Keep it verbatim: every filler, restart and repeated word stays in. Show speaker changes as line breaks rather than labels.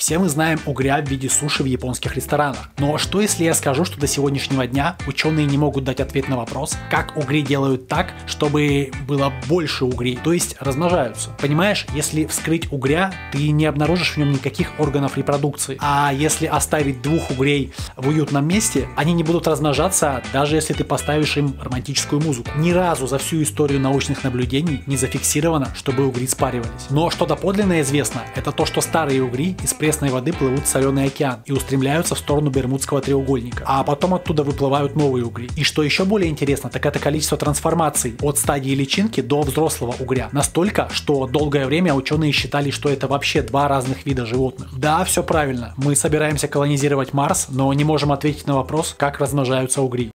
Все мы знаем угря в виде суши в японских ресторанах. Но что если я скажу, что до сегодняшнего дня ученые не могут дать ответ на вопрос, как угри делают так, чтобы было больше угрей, то есть размножаются. Понимаешь, если вскрыть угря, ты не обнаружишь в нем никаких органов репродукции. А если оставить двух угрей в уютном месте, они не будут размножаться, даже если ты поставишь им романтическую музыку. Ни разу за всю историю научных наблюдений не зафиксировано, чтобы угри спаривались. Но что доподлинно известно, это то, что старые угри из пресной воды плывут в соленый океан и устремляются в сторону Бермудского треугольника, а потом оттуда выплывают новые угри. И что еще более интересно, так это количество трансформаций от стадии личинки до взрослого угря. Настолько, что долгое время ученые считали, что это вообще два разных вида животных. Да, все правильно, мы собираемся колонизировать Марс, но не можем ответить на вопрос, как размножаются угри.